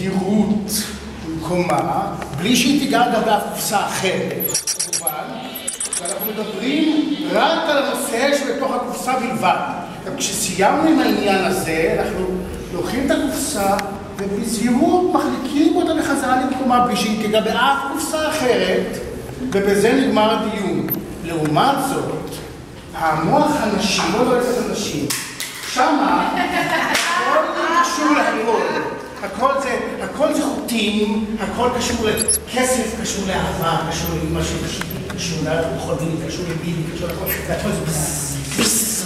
בזהירות במקומה, בלי שהיא תיגע גם באף קופסה אחרת, כמובן, ואנחנו מדברים רק על הנושא שבתוך הקופסה בלבד. כשסיימנו עם העניין הזה, אנחנו לוקחים את הקופסה ובזהירות מחליקים אותה בחזרה למקומה בלי שהיא תיגע באף קופסה אחרת, ובזה נגמר הדיון. לעומת זאת, המוח הנשי, לא אוהב את הנשים, שמה הכל קשור להכל. הכל זה חוטים, הכל קשור לכסף, קשור לאהבה, קשור לאמא של קשור לחולבים, קשור לביבי, קשור לכל, והכל זה בס,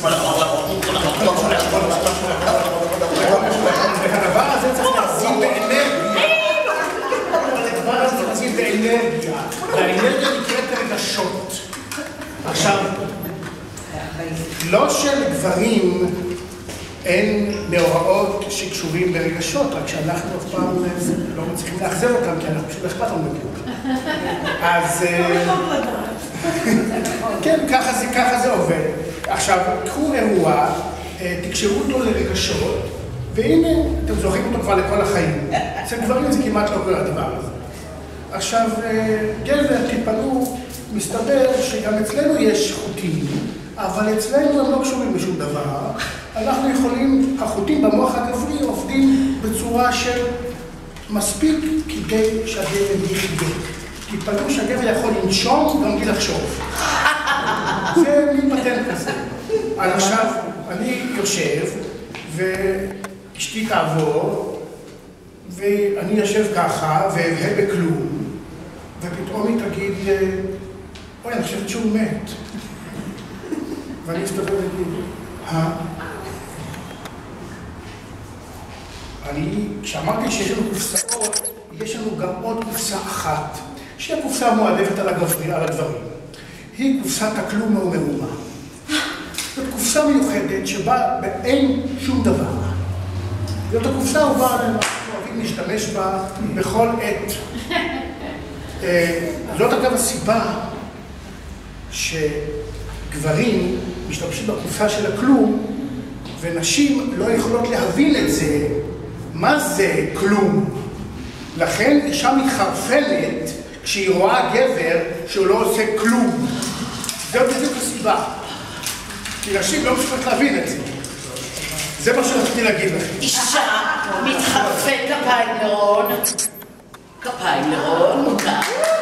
והדבר הזה צריך להזין באנרגיה. הדבר הזה צריך להזין באנרגיה, והאנרגיה נקראת הרגשות. עכשיו, לא שלגברים אין מאורעות שקשורים ברגשות, רק שאנחנו אף פעם לא מצליחים להחזר אותם, כי אנחנו פשוט אכפת לנו מכם. אז כן, ככה זה עובד. עכשיו, קחו אירוע, תקשרו אותו לרגשות, והנה, אתם זוכרים אותו כבר לכל החיים. אצל גברים זה כמעט לא קורה הדבר הזה. עכשיו, גבר, תתפלאו, מסתבר שגם אצלנו יש חוטים, אבל אצלנו הם לא קשורים בשום דבר. אנחנו יכולים, החוטים במוח הגברי עובדים בצורה של מספיק כדי שהגבר יחידק. תתפלאו שהגבר יכול לנשום גם בלי לחשוב. זה מין פטנט כזה. עכשיו, אני יושב, ואשתי תעבור, ואני יושב ככה, ואבהה בכלום, ופתאום היא תגיד, אוי, אני חושבת שהוא מת. ואני אסתובב ואגיד, כשאמרתי שיש לנו קופסאות, יש לנו גם עוד קופסה אחת, שהיא הקופסה המועדפת על הדברים. היא קופסת הכלום ומאומה. זאת קופסה מיוחדת שבה אין שום דבר. זאת הקופסה הוא בא עלינו, אנחנו אוהבים להשתמש בה בכל עת. זאת אגב הסיבה שגברים משתמשים בקופסה של הכלום, ונשים לא יכולות להבין את זה, מה זה כלום. לכן אישה מתחרפנת כשהיא רואה גבר שהוא לא עושה כלום. זו בדיוק הסיבה. כי נשים לא מסוגלות להבין את זה. זה מה שרציתי להגיד לכם. אישה מתחרפת כפיים לרון. כפיים לרון, מוכר.